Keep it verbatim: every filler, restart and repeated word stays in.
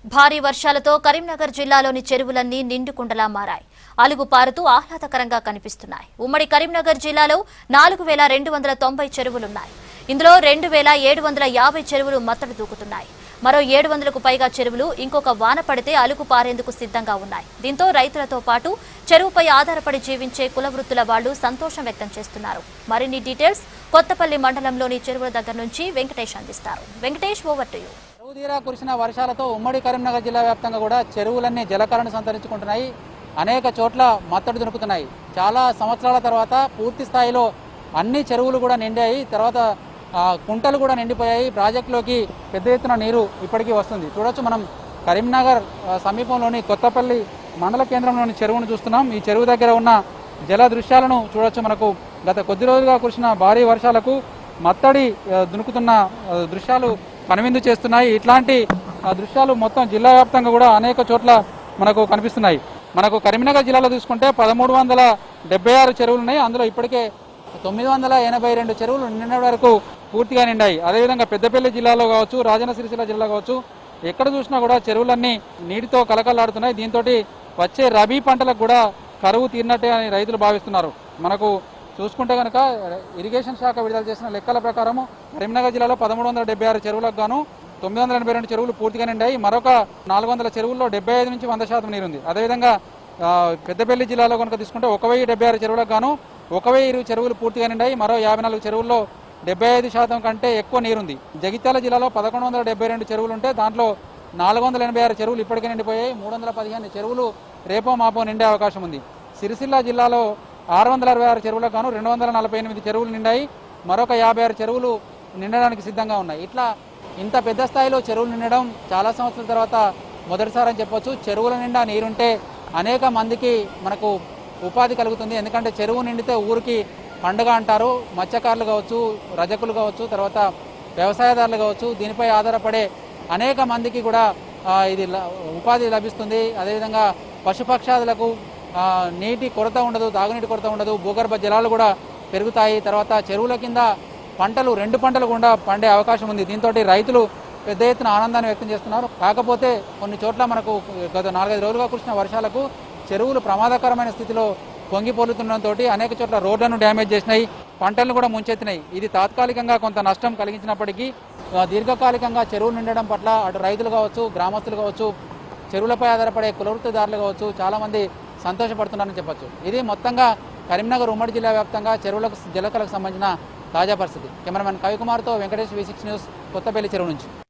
భారీ వర్షాలతో కరీంనగర్ జిల్లాలోని చెరువులన్నీ నిండుకుండలా మారాయి. అలుగు పారుతూ ఆహ్లాదకరంగా కనిపిస్తున్నాయి. ఉమ్మడి కరీంనగర్ జిల్లాలో నాలుగు వేల రెండు వందల తొంభై చెరువులున్నాయి. ఇందులో రెండు వేల ఏడు వందల యాభై చెరువులు మత్తడి దూకుతున్నాయి. మరో ఏడు వందలకు పైగా చెరువులు ఇంకొక వాన పడితే అలుగు పారేందుకు సిద్ధంగా ఉన్నాయి. దీంతో రైతులతో పాటు చెరువుపై ఆధారపడి జీవించే కులవృత్తుల వాళ్లు సంతోషం వ్యక్తం చేస్తున్నారు. మరిన్ని డీటెయిల్స్ కొత్తపల్లి మండలంలోని చెరువుల దగ్గర నుంచి వెంకటేష్ అందిస్తారు. Venkatesh, over to you. తీరా కురిసిన వర్షాలతో ఉమ్మడి కరీంనగర్ జిల్లా వ్యాప్తంగా కూడా చెరువులన్నీ జలకళను సంతరించుకుంటున్నాయి. అనేక చోట్ల మత్తడి దొరుకుతున్నాయి. చాలా సంవత్సరాల తర్వాత పూర్తి స్థాయిలో అన్ని చెరువులు కూడా నిండాయి. తర్వాత కుంటలు కూడా నిండిపోయాయి. ప్రాజెక్టులోకి పెద్ద ఎత్తున నీరు ఇప్పటికీ వస్తుంది. చూడొచ్చు, మనం కరీంనగర్ సమీపంలోని కొత్తపల్లి మండల కేంద్రంలోని చెరువును చూస్తున్నాం. ఈ చెరువు దగ్గర ఉన్న జల దృశ్యాలను చూడొచ్చు. మనకు గత కొద్ది రోజులుగా కురిసిన భారీ వర్షాలకు మత్తడి దునుకుతున్న దృశ్యాలు కనువిందు చేస్తున్నాయి. ఇట్లాంటి దృశ్యాలు మొత్తం జిల్లా వ్యాప్తంగా కూడా అనేక చోట్ల మనకు కనిపిస్తున్నాయి. మనకు కరీంనగర్ జిల్లాలో చూసుకుంటే పదమూడు వందల డెబ్బై ఆరు చెరువులు ఉన్నాయి. అందులో ఇప్పటికే తొమ్మిది వందల ఎనభై రెండు చెరువులు నిన్న వరకు పూర్తిగా నిండాయి. అదేవిధంగా పెద్దపల్లి జిల్లాలో కావచ్చు, రాజన్న సిరిసిల్ల జిల్లా కావచ్చు, ఎక్కడ చూసినా కూడా చెరువులన్నీ నీటితో కలకలాడుతున్నాయి. దీంతో వచ్చే రబీ పంటలకు కూడా కరువు తీరినట్టే అని రైతులు భావిస్తున్నారు. మనకు చూసుకుంటే కనుక ఇరిగేషన్ శాఖ విడుదల చేసిన లెక్కల ప్రకారం కరీంనగర్ జిల్లాలో పదమూడు వందల డెబ్బై ఆరు చెరువులకు గాను తొమ్మిది వందల ఎనభై రెండు చెరువులు పూర్తిగా నిండాయి. మరొక నాలుగు వందల చెరువుల్లో డెబ్బై ఐదు నుంచి వంద శాతం నీరుంది. అదేవిధంగా పెద్దపల్లి జిల్లాలో కనుక తీసుకుంటే ఒక వెయ్యి డెబ్బై ఆరు చెరువులకు గాను ఒక వెయ్యి ఇరవై చెరువులు పూర్తిగా నిండాయి. మరో యాభై నాలుగు చెరువుల్లో డెబ్బై ఐదు శాతం కంటే ఎక్కువ నీరుంది. జగిత్యాల జిల్లాలో పదకొండు వందల డెబ్బై రెండు చెరువులు ఉంటే దాంట్లో నాలుగు వందల ఎనభై ఆరు చెరువులు ఇప్పటికే నిండిపోయాయి. మూడు వందల పదిహేను చెరువులు రేపో మాపో నిండే అవకాశం ఉంది. సిరిసిల్ల జిల్లాలో ఆరు వందల అరవై ఆరు చెరువులకు గాను రెండు వందల నలభై ఎనిమిది చెరువులు నిండాయి. మరొక యాభై ఆరు చెరువులు నిండడానికి సిద్ధంగా ఉన్నాయి. ఇట్లా ఇంత పెద్ద స్థాయిలో చెరువులు నిండడం చాలా సంవత్సరాల తర్వాత మొదటిసారి అని చెప్పొచ్చు. చెరువుల నిండా నీరుంటే అనేక మందికి మనకు ఉపాధి కలుగుతుంది. ఎందుకంటే చెరువు నిండితే ఊరికి పండుగ అంటారు. మత్స్యకారులు కావచ్చు, రజకులు కావచ్చు, తర్వాత వ్యవసాయదారులు కావచ్చు, దీనిపై ఆధారపడే అనేక మందికి కూడా ఇది ఉపాధి లభిస్తుంది. అదేవిధంగా పశుపక్షాదులకు నీటి కొరత ఉండదు, తాగునీటి కొరత ఉండదు, భూగర్భ జలాలు కూడా పెరుగుతాయి. తర్వాత చెరువుల కింద పంటలు రెండు పంటలు కూడా పండే అవకాశం ఉంది. దీంతో రైతులు పెద్ద ఎత్తున ఆనందాన్ని వ్యక్తం చేస్తున్నారు. కాకపోతే కొన్ని చోట్ల మనకు గత నాలుగైదు రోజులుగా కురిసిన వర్షాలకు చెరువులు ప్రమాదకరమైన స్థితిలో పొంగిపోలుతుండటంతో అనేక చోట్ల రోడ్లను డ్యామేజ్ చేసినాయి, పంటలను కూడా ముంచెత్తినాయి. ఇది తాత్కాలికంగా కొంత నష్టం కలిగించినప్పటికీ దీర్ఘకాలికంగా చెరువులు నిండడం పట్ల అటు రైతులు కావచ్చు, గ్రామస్తులు కావచ్చు, చెరువులపై ఆధారపడే కులవృత్తిదారులు కావచ్చు, చాలామంది సంతోషపడుతున్నారని చెప్పొచ్చు. ఇది మొత్తంగా కరీంనగర్ ఉమ్మడి జిల్లా వ్యాప్తంగా చెరువులకు జలకళకు సంబంధించిన తాజా పరిస్థితి. కెమెరామెన్ కవికుమార్తో Venkatesh, V six news, Kothapalli చెరువు నుంచి.